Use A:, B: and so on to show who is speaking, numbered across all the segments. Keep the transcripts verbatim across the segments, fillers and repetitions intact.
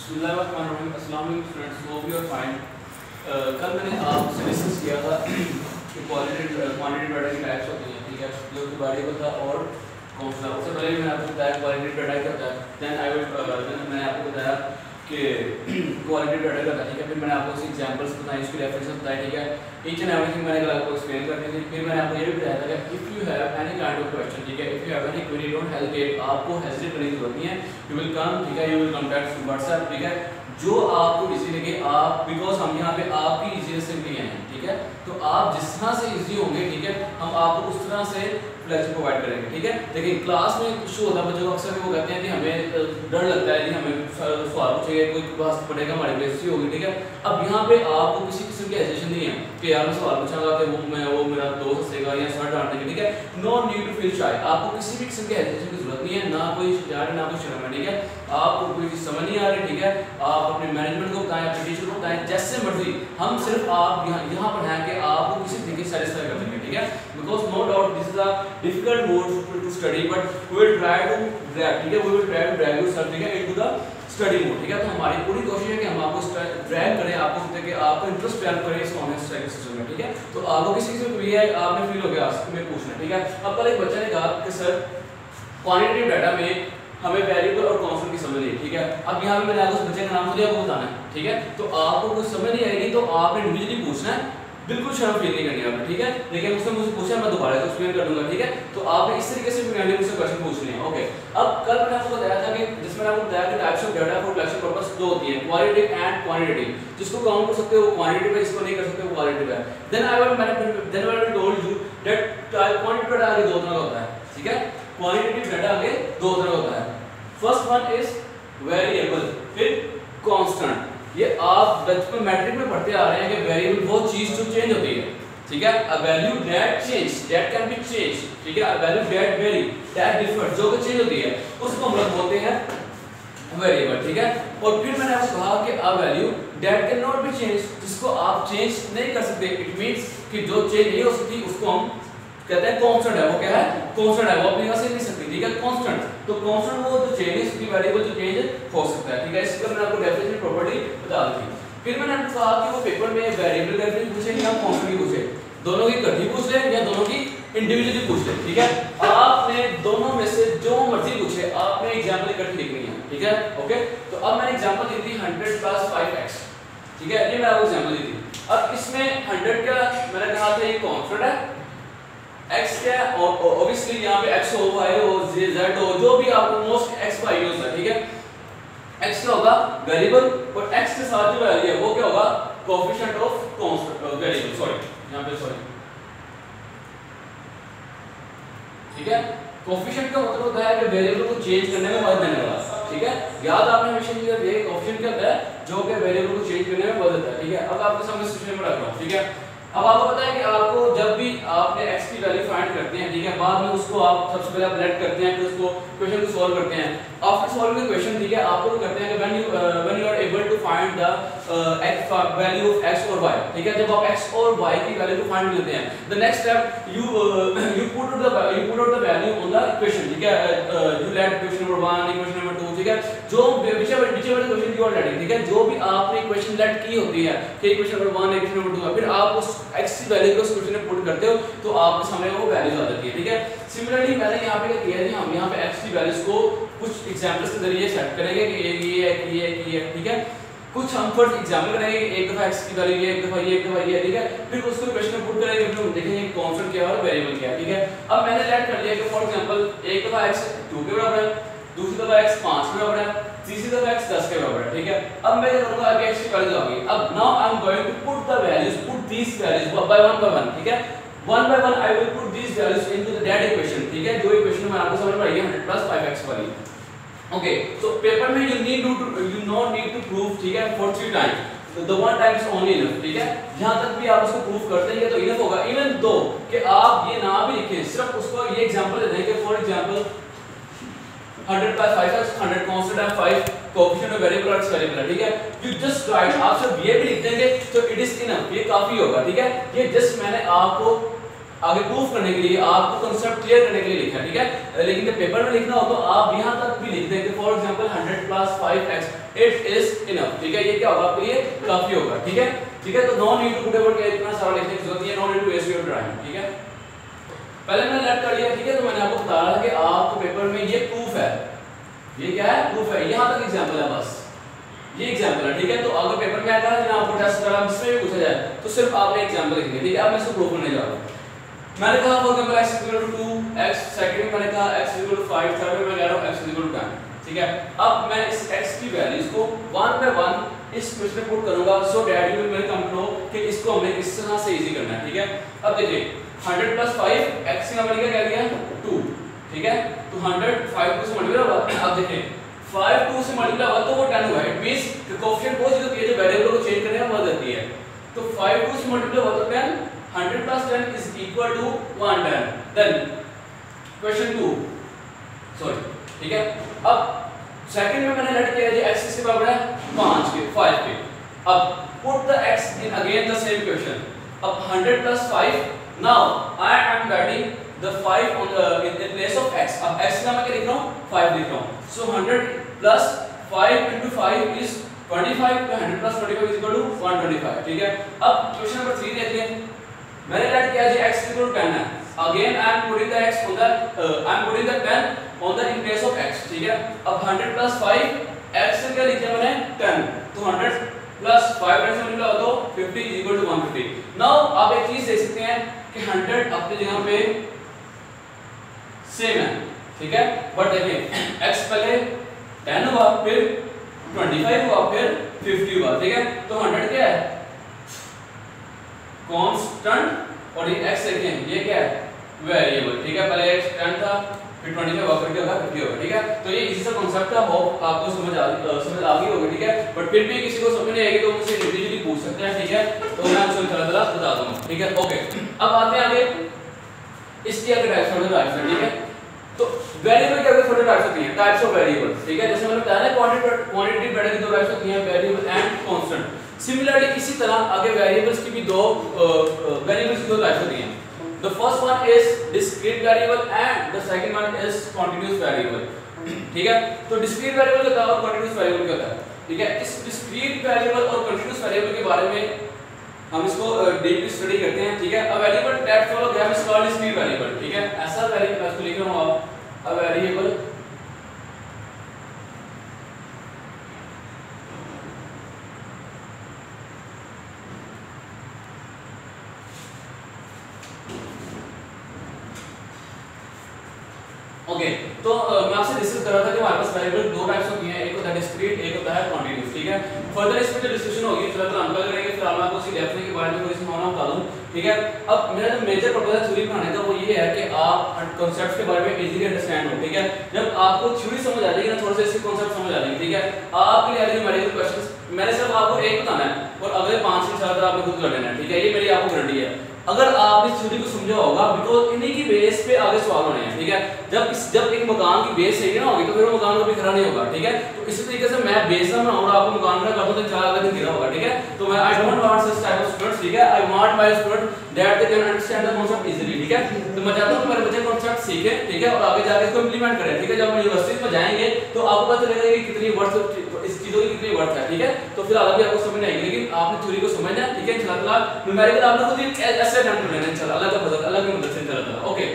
A: अस्सलाम students, hope you are fine. कल मैंने आपसे डिस्कस किया था कि क्वालिटी क्वांटिटी डाटा की टाइप्स होती हैं, ठीक है, जो कि वेरिएबल था और कांस्टेंट। उससे पहले भी मैंने आपको बताया क्वालिटी डाटा क्या होता है। देन आई विल मैंने आपको बताया कि क्वालिटी डाटा का था, ठीक है। फिर मैंने आपको उसकी एग्जांपल्स बताई, उसकी रेफरेंसेस बताए, ठीक है। ईच एंड एवरीथिंग मैंने कल आपको एक्सप्लेन करनी थी। फिर मैंने आपको ये भी बताया था कि if you have any kind of question, ठीक है, if you have any query, don't hesitate, आपको हेजिटेट करने की जरूरत नहीं है। यू विल कम, ठीक है, you will contact through WhatsApp, ठीक है, जो आपको इजी लगे आप, बिकॉज हम यहाँ पे आपकी इजीएस्ट से लिए हैं, ठीक है। तो आप जिस तरह से इजी होंगे, ठीक है, हम आपको उस तरह से लेक्चर प्रोवाइड करेंगे, ठीक है। लेकिन क्लास में कुछ होता है, बच्चों को अक्सर वो कहते हैं कि हमें डर लगता है कि हमें सवाल पूछेगा, कोई पास पढ़ेगा, हमारी बेइज्जती होगी, ठीक है। अब यहाँ पे आपको किसी किस्म की हेजिटेशन नहीं है कि यार मैं सवाल पूछांगा कि वो मैं वो मेरा दोस्त हंसेगा या सर डांटेंगे, ठीक है। No need to feel shy, आपको किसी भी किस्म की हेजिटेशन की जरूरत नहीं है, ना कोई डर ना कोई शर्म है, ठीक है। आपको कोई चीज समझ नहीं आ रही, ठीक है, आप अपने मैनेजमेंट को बताएं, अपने टीचर को बताएं, जैसे मर्जी। हम सिर्फ आप यहाँ यहाँ पर हैं कि आपको किसी तरीके से सेटिस्फाई कर सकें, ठीक है। Because no doubt this is a difficult mode to study, but we will try to drag, ठीक है, we will try to drag yourself, ठीक है, इनटू द स्टडी मोड, ठीक है। तो हमारी पूरी कोशिश है कि हम आपको ड्रैग करें, आपको कि आपको इंटरेस्ट डेवलप करें इस ऑनलाइन स्टडी सिस्टम में, ठीक है। तो आपको किसी किसी को भी है आपने फील हो गया में पूछना, ठीक है। अब कल एक बच्चा ने कहा कि सर क्वांटिटेटिव डाटा में हमें वेरिएबल और कांस्टेंट की समझ नहीं, ठीक है। अब यहाँ पे मैंने आपको उस बच्चे का नाम मुझे आपको बताना है, ठीक है। तो आपको कुछ समझ नहीं आएगी तो आपने इंडिविजुअली पूछना है, बिल्कुल शर्म फील नहीं करनी आपने, ठीक है। लेकिन उसने मुझसे पूछा, मैं दोबारा तो एक्सप्लेन कर दूंगा, ठीक है। तो आपने इस तरीके से बुनियादी मुझसे क्वेश्चन पूछने हैं, ओके। अब कल मैंने आपको बताया था कि जिसमें आपको बताया कि types of data for collection purpose दो होती है, क्वालिटेटिव एंड क्वांटिटेटिव। जिसको काउंट कर सकते हो वो क्वांटिटेटिव है, जिसको नहीं कर सकते वो क्वालिटेटिव है। देन आई विल मैंने then I will told you that quantitative data आगे दो तरह का होता है, ठीक है। क्वांटिटेटिव डाटा आगे दो तरह का होता है। फर्स्ट वन इज वेरिएबल, फिर कांस्टेंट। ये आप बचपन मैट्रिक में पढ़ते आ रहे हैं कि वेरिएबल वो चीज जो चेंज होती है, ठीक है। A value that change, that can be change, ठीक है। A value that vary, that differ, जो कि चेंज होती है उसको हम लोग बोलते हैं वेरिएबल, ठीक है। और फिर मैंने आपको कहा कि a value that can not be change, जिसको आप चेंज नहीं कर सकते, इट मींस कि जो चेंज नहीं हो सकती उसको हम कहते हैं कांस्टेंट है। वो क्या है? कांस्टेंट है, वो अपनी वजह से नहीं सकती, ठीक है, कांस्टेंट। तो कांस्टेंट वो जो चेंज है उसकी वेरिएबल जो चेंज हो सकता है, ठीक है। इसका मैंने आपको डेफिनेशन प्रॉपर्टी बता दी थी। फिर मैंने आपको कहा कि वो पेपर में वेरिएबल डेफिनेशन पूछे या कांस्टेंट की पूछे, दोनों की इकट्ठी पूछ ले या दोनों की इंडिविजुअली पूछ ले, ठीक है। आपने दोनों में से जो मर्जी पूछे, आपने एग्जांपल इकट्ठी लिखनी है, ठीक है, ओके। तो अब मैंने एग्जांपल दी थी हंड्रेड प्लस फाइव एक्स, ठीक है, ये मैंने आपको एग्जांपल दी थी। अब इसमें हंड्रेड का मैंने कहा था ये कांस्टेंट है, x क्या है, और ऑब्वियसली यहाँ पे x हो, y हो, z हो, जो भी आपको मोस्ट x y यूज है, ठीक है। x क्या होगा? वेरिएबल, और x के साथ जो वैल्यू है वो क्या होगा? Coefficient of constant variable, sorry यहाँ पे सॉरी, ठीक है। कोएफिशिएंट का मतलब होता है कि वेरिएबल को चेंज करने में मदद देने वाला, ठीक है। याद आपने हमेशा ये रखिए कोएफिशिएंट क्या होता है? जो कि वेरिएबल को चेंज करने में मदद देता है, ठीक है। अब आपके सामने सिचुएशन में रख रहा हूं, ठीक है। अब आपको पता है कि आपको जब भी आपने x की वैल्यू फाइंड करते हैं, ठीक है, बाद में उसको आप सबसे पहले आप लेट करते हैं, फिर उसको क्वेश्चन को सॉल्व करते हैं। आफ्टर सॉल्विंग द क्वेश्चन, ठीक है, आपको क्या करते हैं कि when you when you are able to find the x value of x और y, ठीक है, जब आप x और y की वैल्यू को फाइंड लेते हैं, the next step you you put out the you put out the value on the equation, ठीक है। You let equation number one, equation number two, ठीक है, जो whichever whichever question you are letting, ठीक है, जो भी आपने इक्वेशन लेट की होती है कि equation number one, equation number two, फिर आप उस x की वैल्यू को उस क्वेश्चन में पुट करते हो तो आपके सामने वो वैल्यूज आ जाती है, ठीक है। सिमिलरली मैंने यहाँ पे क्या किया है, हम यहाँ पे x की वैल्यूज को कुछ एग्जांपल्स के जरिए सेट करेंगे कि ये ये है, ये है, ये है, ठीक है। कुछ हम फर्स्ट एग्जांपल करेंगे कि एक दफा x की वैल्यू ये, एक दफा ये, एक दफा ये, ठीक है। फिर उसको क्वेश्चन में पुट करेंगे, फिर हम देखेंगे कांस्टेंट क्या है और वेरिएबल क्या है, ठीक है। अब मैंने लेट कर लिया कि फॉर एग्जांपल एक दफा x टू के बराबर है, दूसरी दफा x पाँच के बराबर है, तीसरी दफा x दस के बराबर है, ठीक है। अब मैं क्या करूंगा, आगे x की वैल्यू आ गई। अब now I am going to put the values, put these values by one by one, ठीक है। One by one I will put these values into the that equation, ठीक है, जो इक्वेशन में आपको समझ में आई है हंड्रेड प्लस फाइव एक्स वाली, ओके। सो पेपर में you need to you not need to prove, ठीक है, for three times, the one time is only enough, ठीक है। जहां तक भी आप उसको प्रूव करते हैं तो इनफ होगा, इवन दो कि आप ये ना भी लिखें, सिर्फ उसको ये एग्जांपल दे दें कि for example hundred plus five X, hundred constant है, five coefficient of variable X variable है, ठीक है। यू जस्ट राइट, आप सिर्फ ये भी लिख देंगे तो इट इज इनफ, ये काफी होगा, ठीक है। ये जस्ट मैंने आपको आगे प्रूफ करने के लिए, आपको कांसेप्ट क्लियर करने के लिए लिखा है, ठीक है। लेकिन जब पेपर में लिखना हो तो आप यहां तक भी लिख देंगे, for example hundred plus five X, it is enough. ठीक है, ये क्या होगा आपके लिए काफी होगा। ठीक है, ठीक है, तो no need to put ever के इतना सारा लिखने की जरूरत नहीं है, no need to waste your time. ठीक है, पहले मैंने लेट कर लिया। ठीक है, तो मैंने आपको बताया था कि आपको पेपर में ये प्रूफ है, ये क्या है प्रूफ है, यहां तक एग्जांपल है, बस ये एग्जांपल है। ठीक है, तो अगर पेपर में आएगा ना आपको टेस्ट करा जिसमें भी पूछा जाए तो सिर्फ आपने एग्जांपल लिखनी है। ठीक है, अब मैं इसको प्रूफ करने जा रहा हूं। मैंने कहा for example x equal to two, x second में मैंने कहा x equal to five, third में मैं कह रहा हूं x इक्वल टू टेन। ठीक है, अब मैं इस x की वैल्यूज को वन बाय वन इस क्वेश्चन में पुट करूंगा, so that you will come to know कि इसको हमें किस तरह से इजी करना है। ठीक है, अब देखिए हंड्रेड प्लस फाइव x की वैल्यू क्या गया टू। ठीक है, तो हंड्रेड फाइव टू से मल्टीप्लाई हुआ। अब देखिए फाइव टू से मल्टीप्लाई हुआ तो वो टेन हुआ। इट मींस कि कोएफिशिएंट वो जो जो वेरिएबल को चेंज करने का वो देती है। तो फाइव टू से मल्टीप्लाई हुआ तो ten, hundred plus ten is equal to one ten. Then question two sorry. ठीक है, अब सेकंड में मैंने लेट किया जी x इसके बराबर है पाँच के फाइव के। अब put the x in again the same question. अब hundred plus five, now I am getting the five on the in, in place of x। अब x का मैं क्या लिख रहा हूँ फाइव लिख रहा हूँ। so hundred plus five into five is twenty five, तो hundred plus twenty five is equal to one twenty five. ठीक है, अब क्वेश्चन नंबर थ्री देखिए। मैंने लेट किया जी x equal to टेन है। again I am putting the x on the uh, I am putting the ten on the in place of x। ठीक है, अब हंड्रेड plus फाइव, x से क्या लिखा मैंने टेन, तो हंड्रेड plus फाइव से मल्टीप्लाई हो तो fifty is equal to one fifty. Now आप एक चीज देख सकते हैं कि हंड्रेड अपनी जगह पे सेम है। ठीक है, बट देखिए x पहले टेन हुआ, फिर ट्वेंटी-फाइव हुआ, फिर फिफ्टी हुआ। ठीक है, तो हंड्रेड क्या है कांस्टेंट और ये x देखें ये क्या है वेरिएबल। ठीक है, पहले x टेन था, फिर ट्वेंटी-फाइव हुआ, फिर क्या होगा फिफ्टी होगा। ठीक है, तो ये इसी सा कांसेप्ट था, होप आपको समझ आ समझ आ गई होगी। ठीक है, बट फिर भी किसी को समझ नहीं आएगी तो मुझसे इंडिविजुअली पूछ सकते हैं। ठीक है, तो मैं आपको इंशाल्लाह बता दूंगा। ठीक है, ओके, अब आते हैं आगे इसकी अगर टाइप्स होंगे राइट साइड। ठीक है, तो वेरिएबल के अगर टाइप्स होती हैं, टाइप्स ऑफ वेरिएबल। ठीक है, जैसे मैंने बताया ना क्वांटिटी क्वांटिटी वेरिएबल की दो टाइप्स होती हैं, वेरिएबल एंड कांस्टेंट। सिमिलरली इसी तरह आगे वेरिएबल्स की भी दो वेरिएबल्स की दो टाइप्स होती हैं। The first one is discrete variable and the second one is continuous variable. ठीक है, तो डिस्क्रीट वेरिएबल क्या होता है और कंटीन्यूअस वेरिएबल क्या होता है। ठीक है, इस डिस्क्रीट वेरिएबल और कंटीन्यूअस वेरिएबल के बारे में हम इसको डीपली स्टडी करते हैं। ठीक है, a variable that follow the is called discrete variable. ठीक है, ऐसा वेरिएबल मैं इसको लिख रहा हूं, आप अ वेरिएबल ओके okay, तो uh, मैं आपसे डिस्कस कर रहा था कि हमारे पास वेरिएबल दो टाइप्स होती हैं, एक होता है डिस्क्रीट, एक होता है कंटीन्यूअस। ठीक है, फर्दर इस पे जो डिस्कशन होगी फिर हम क्या करेंगे, फिर मैं आपको इसी डेफिनेशन के बारे में थोड़ी सी मालूम बता दूं। ठीक है, अब मेरा जो मेजर पर्पस है थ्योरी पढ़ाने का वो ये है कि आप कांसेप्ट्स के बारे में इजीली अंडरस्टैंड हो। ठीक है, जब आपको थ्योरी समझ आ जाएगी ना, थोड़ा सा इसके कांसेप्ट समझ आ जाएंगे। ठीक है, आपके लिए आज मेरे क्वेश्चंस मैंने सिर्फ आपको एक बताना है और अगले पांच से छह आपने खुद कर लेना है। ठीक है, ये मेरी आपको गारंटी है। अगर आप इस थ्योरी को समझा होगा बिकॉज इन्हीं की बेस पे आगे सवाल होने हैं। ठीक है, जब इस जब एक मकान की बेस सही ना होगी तो फिर वो मकान कभी खड़ा नहीं होगा। ठीक है, तो इसी तरीके से मैं बेस ना बनाऊंगा आपको मकान खड़ा कर दूं तो चार अगले दिन गिरा होगा। ठीक है, तो मैं I don't want such type of students. ठीक है, I want my student that they can understand the concept easily. ठीक है, तो मैं चाहता हूं कि मेरे बच्चे कांसेप्ट सीखें। ठीक है, और आगे जाके इसको इंप्लीमेंट करें। ठीक है, जब हम यूनिवर्सिटी में जाएंगे तो आपको पता चलेगा कि कितनी वर्थ इस चीजों की कितनी वर्थ है। ठीक है, तो फिलहाल अभी आपको समझ नहीं आएगी, लेकिन आपने थ्योरी को समझना है। ठीक है, इंशाल्लाह न्यूमेरिकल आपने खुद ही ऐसे अटेम्प्ट करना है इंशाल्लाह, अल्लाह का फजल, अल्लाह की मदद से इंशाल्लाह। ओके,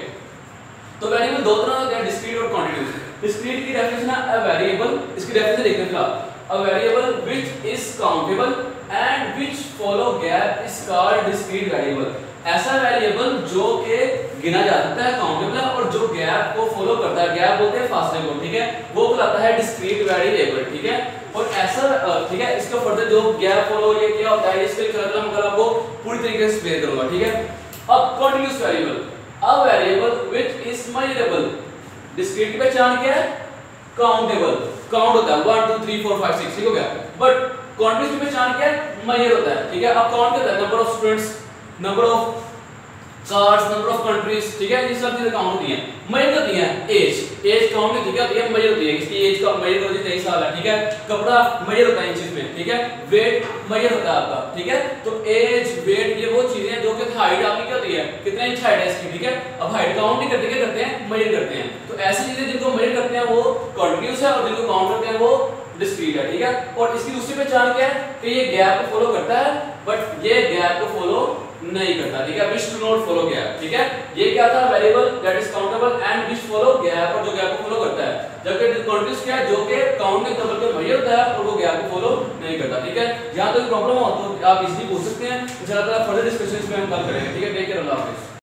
A: तो वेरिएबल दो तरह होते हैं, डिस्क्रीट और कंटीन्यूअस। डिस्क्रीट की डेफिनेशन है अ वेरिएबल, इसकी डेफिनेशन देखते हैं फिलहाल। A variable which is countable and which follow gap is called discrete variable. ऐसा वेरिएबल जो के गिना जा सकता है, काउंटेबल है, और जो गैप को फॉलो करता है, गैप बोलते हैं फासले को। ठीक है, वो कहलाता है डिस्क्रीट वेरिएबल। ठीक है, और ऐसा ठीक है, इसका फर्दर जो गैप फॉलो ये क्या होता है इसके इंशाल्लाह मैं आपको पूरी तरीके से एक्सप्लेन करूंगा। ठीक है, अब continuous variable, a variable which is measurable. Discrete की पहचान क्या है, काउंटेबल, काउंट होता है one two three four five six. ठीक हो गया, बट कंटीन्यूअस की पहचान क्या है, मेजर होता है। ठीक है, अब काउंट करता है number of students, number of cards, number of countries. ठीक है, ये सब चीजें काउंट होती हैं। मेजर होती है एज, एज काउंट होती है, ये मेजर होती है, इसकी एज का मेजर होती है तेईस साल है। ठीक है, कपड़ा मेजर होता है इन चीज में। ठीक है, वेट मेजर होता है आपका। ठीक है, तो एज वेट ये वो चीजें हैं जो कि हाइट आपकी क्या होती है, कितना इंच हाइट है इसकी। ठीक है, अब हाइट काउंट नहीं करते, क्या करते हैं, मेजर करते हैं। तो ऐसी चीजें जिनको मेजर करते हैं वो कंटीन्यूअस है और जिनको काउंट करते हैं वो डिस्क्रीट है, ठीक है। और इसकी दूसरी पहचान क्या है कि ये गैप को फॉलो करता है बट ये गैप को फॉलो नहीं करता, ठीक है। Which to not follow gap, ठीक है। ये क्या था, variable that is countable and which follow gap, और जो गैप को फॉलो करता है। जबकि कंटीन्यूअस क्या है, जो कि काउंट के तौर पर मेजर होता है और वो गैप को फॉलो नहीं करता, ठीक है। यहां तो प्रॉब्लम हो तो आप इजीली पूछ सकते हैं। इंशाल्लाह ताला फर्दर डिस्कशन इसमें हम कल करेंगे, ठीक है। टेक केयर, अल्लाह हाफिज़।